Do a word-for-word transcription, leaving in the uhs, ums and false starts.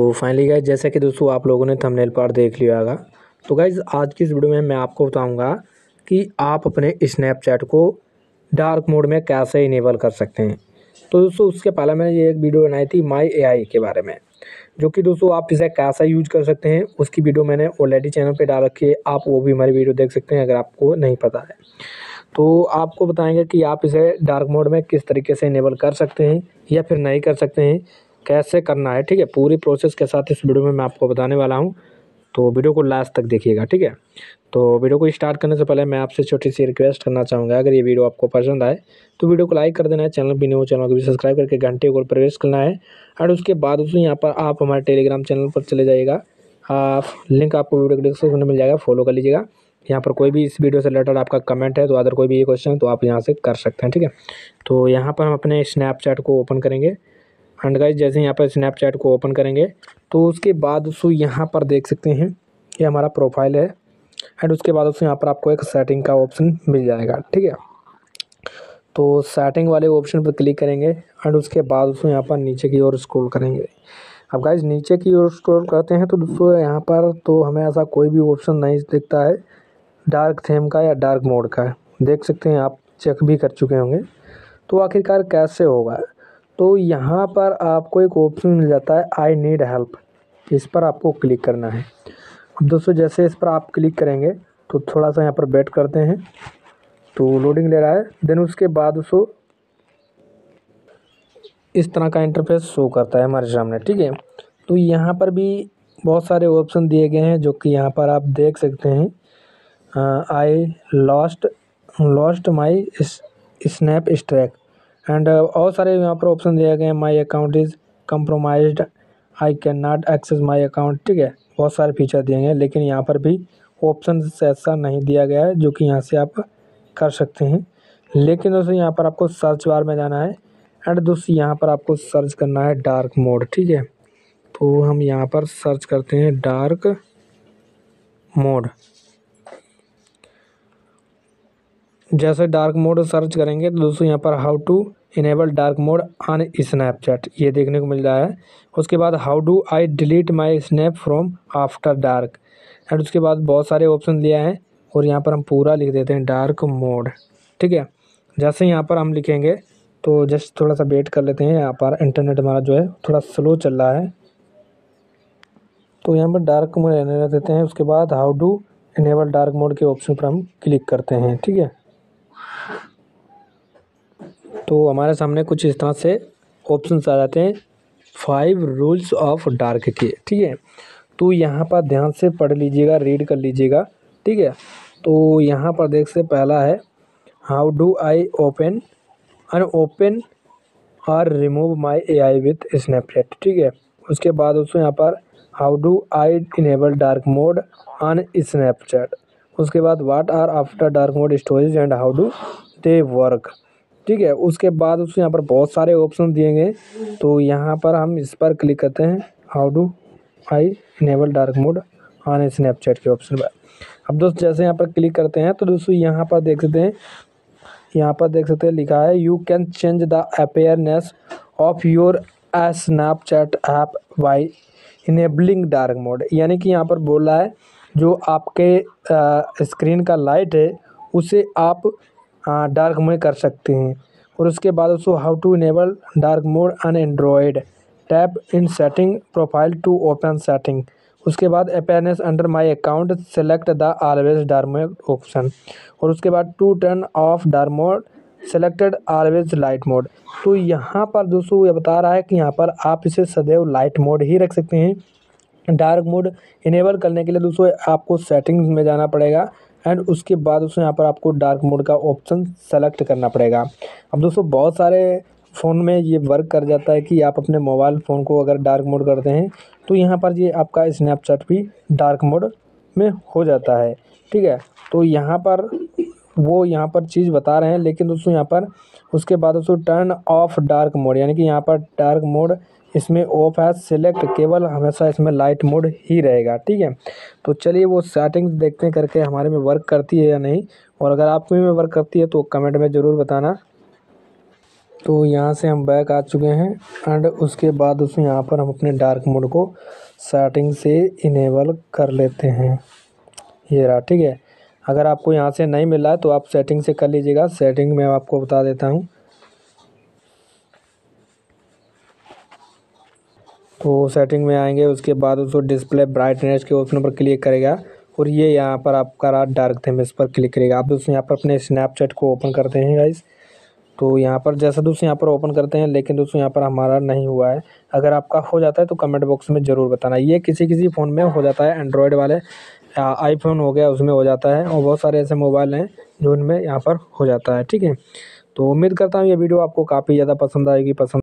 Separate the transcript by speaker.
Speaker 1: तो finally guys जैसा कि दोस्तों आप लोगों ने थंबनेल पर देख लिया होगा, तो गाइज आज की इस वीडियो में मैं आपको बताऊंगा कि आप अपने स्नैपचैट को डार्क मोड में कैसे इनेबल कर सकते हैं। तो दोस्तों उसके पहले मैंने ये एक वीडियो बनाई थी माई एआई के बारे में, जो कि दोस्तों आप इसे कैसा यूज कर सकते हैं उसकी वीडियो मैंने ऑलरेडी चैनल पे डाल रखी है। आप वो भी हमारी वीडियो देख सकते हैं अगर आपको नहीं पता है। तो आपको बताएंगे कि आप इसे डार्क मोड में किस तरीके से इनेबल कर सकते हैं या फिर नहीं कर सकते हैं, कैसे करना है। ठीक है, पूरी प्रोसेस के साथ इस वीडियो में मैं आपको बताने वाला हूं, तो वीडियो को लास्ट तक देखिएगा। ठीक है, तो वीडियो को स्टार्ट करने से पहले मैं आपसे छोटी सी रिक्वेस्ट करना चाहूँगा, अगर ये वीडियो आपको पसंद आए तो वीडियो को लाइक कर देना है, चैनल भी न्यू चैनल को भी सब्सक्राइब करके घंटे को प्रवेश करना है। और उसके बाद उसमें यहाँ पर आप हमारे टेलीग्राम चैनल पर चले जाइएगा, आप लिंक आपको वीडियो के डिस्क्रिप्शन में मिल जाएगा, फॉलो कर लीजिएगा। यहाँ पर कोई भी इस वीडियो से रिलेटेड आपका कमेंट है तो अदर कोई भी ये क्वेश्चन तो आप यहाँ से कर सकते हैं। ठीक है, तो यहाँ पर हम अपने स्नैपचैट को ओपन करेंगे। एंड गाइस जैसे यहाँ पर स्नैपचैट को ओपन करेंगे तो उसके बाद उसको यहाँ पर देख सकते हैं ये हमारा प्रोफाइल है। एंड उसके बाद उसको यहाँ पर आपको एक सेटिंग का ऑप्शन मिल जाएगा। ठीक है, तो सेटिंग वाले ऑप्शन पर क्लिक करेंगे एंड उसके बाद उसको यहाँ पर नीचे की ओर स्क्रॉल करेंगे। अब गाइस नीचे की ओर स्क्रॉल करते हैं तो दोस्तों यहाँ पर तो हमें ऐसा कोई भी ऑप्शन नहीं दिखता है डार्क थीम का या डार्क मोड का। देख सकते हैं, आप चेक भी कर चुके होंगे। तो आखिरकार कैसे होगा, तो यहाँ पर आपको एक ऑप्शन मिल जाता है आई नीड हेल्प, इस पर आपको क्लिक करना है। अब दोस्तों जैसे इस पर आप क्लिक करेंगे तो थोड़ा सा यहाँ पर वेट करते हैं, तो लोडिंग ले रहा है। देन उसके बाद उसको इस तरह का इंटरफेस शो करता है हमारे सामने। ठीक है, तो यहाँ पर भी बहुत सारे ऑप्शन दिए गए हैं जो कि यहाँ पर आप देख सकते हैं। I lost lost my snap streak and और सारे यहाँ पर ऑप्शन दिए गए हैं। My account is compromised, I can not access my account. ठीक है, बहुत सारे फीचर दिए गए हैं, लेकिन यहाँ पर भी ऑप्शन ऐसा नहीं दिया गया है जो कि यहाँ से आप कर सकते हैं। लेकिन दोस्तों यहाँ पर आपको सर्च बार में जाना है एंड दोस्तों यहाँ पर आपको सर्च करना है डार्क मोड। ठीक है, तो हम यहाँ पर सर्च करते हैं डार्क मोड। जैसे डार्क मोड सर्च करेंगे तो दोस्तों यहाँ पर how to enable dark mode on Snapchat ये देखने को मिल रहा है। उसके बाद how do I delete my snap from after dark and उसके बाद बहुत सारे ऑप्शन दिया है और यहाँ पर हम पूरा लिख देते हैं डार्क मोड। ठीक है, जैसे यहाँ पर हम लिखेंगे तो जस्ट थोड़ा सा वेट कर लेते हैं। यहाँ पर इंटरनेट हमारा जो है थोड़ा स्लो चल रहा है, तो यहाँ पर डार्क मोड रहने देते हैं। उसके बाद how do enable dark mode के ऑप्शन पर हम क्लिक करते हैं। ठीक है, तो हमारे सामने कुछ इस तरह से ऑप्शंस आ जाते हैं, फाइव रूल्स ऑफ डार्क के। ठीक है, तो यहाँ पर ध्यान से पढ़ लीजिएगा, रीड कर लीजिएगा। ठीक है, तो यहाँ पर देख से पहला है how do I open unopen और remove my A I with Snapchat. ठीक है, उसके बाद उसको यहाँ पर how do I enable dark mode on Snapchat. उसके बाद what are after dark mode storage and how do they work. ठीक है, उसके बाद उसको यहाँ पर बहुत सारे ऑप्शन दिए गए, तो यहाँ पर हम इस पर क्लिक करते हैं how do I enable dark mode on Snapchat के ऑप्शन पर। अब दोस्त जैसे यहाँ पर क्लिक करते हैं तो दोस्तों यहाँ पर देख सकते हैं, यहाँ पर देख सकते हैं लिखा है you can change the appearance of your Snapchat app by enabling dark mode. यानी कि यहाँ पर बोल रहा है जो आपके स्क्रीन का लाइट है उसे आप डार्क मोड कर सकते हैं। और उसके बाद उसको how to enable dark mode on Android, tap in setting profile to open setting. उसके बाद appearance under my account select the always dark mode option. और उसके बाद to turn off dark mode selected always light mode. तो यहाँ पर दोस्तों ये बता रहा है कि यहाँ पर आप इसे सदैव लाइट मोड ही रख सकते हैं। डार्क मोड इनेबल करने के लिए दोस्तों आपको सेटिंग्स में जाना पड़ेगा एंड उसके बाद उसमें यहाँ पर आपको डार्क मोड का ऑप्शन सेलेक्ट करना पड़ेगा। अब दोस्तों बहुत सारे फ़ोन में ये वर्क कर जाता है कि आप अपने मोबाइल फ़ोन को अगर डार्क मोड करते हैं तो यहाँ पर ये आपका स्नैपचैट भी डार्क मोड में हो जाता है। ठीक है, तो यहाँ पर वो यहाँ पर चीज़ बता रहे हैं, लेकिन दोस्तों यहाँ पर उसके बाद दोस्तों टर्न ऑफ डार्क मोड, यानी कि यहाँ पर डार्क मोड इसमें ऑफ है सिलेक्ट, केवल हमेशा इसमें लाइट मोड ही रहेगा। ठीक है, तो चलिए वो सेटिंग्स देखते हैं करके हमारे में वर्क करती है या नहीं, और अगर आपको में वर्क करती है तो कमेंट में ज़रूर बताना। तो यहाँ से हम बैक आ चुके हैं एंड उसके बाद उसमें यहाँ पर हम अपने डार्क मोड को सेटिंग से इनेबल कर लेते हैं। ये रहा, ठीक है। अगर आपको यहाँ से नहीं मिल रहा है तो आप सेटिंग से कर लीजिएगा। सेटिंग में आपको बता देता हूँ। तो सेटिंग में आएंगे, उसके बाद उसको डिस्प्ले ब्राइटनेस के ऑप्शन पर क्लिक करेगा और ये यहाँ पर आपका रहा डार्क थीम, इस पर क्लिक करेगा। आप दोस्तों यहाँ पर अपने स्नैपचैट को ओपन करते हैं गाइस। तो यहाँ पर जैसा दोस्तों यहाँ पर ओपन करते हैं, लेकिन दोस्तों यहाँ पर हमारा नहीं हुआ है। अगर आपका हो जाता है तो कमेंट बॉक्स में ज़रूर बताना। ये किसी किसी फ़ोन में हो जाता है, एंड्रॉयड वाले आईफोन हो गया उसमें हो जाता है, और बहुत सारे ऐसे मोबाइल हैं जो इनमें यहाँ पर हो जाता है, ठीक है। तो उम्मीद करता हूँ ये वीडियो आपको काफ़ी ज़्यादा पसंद आएगी। पसंद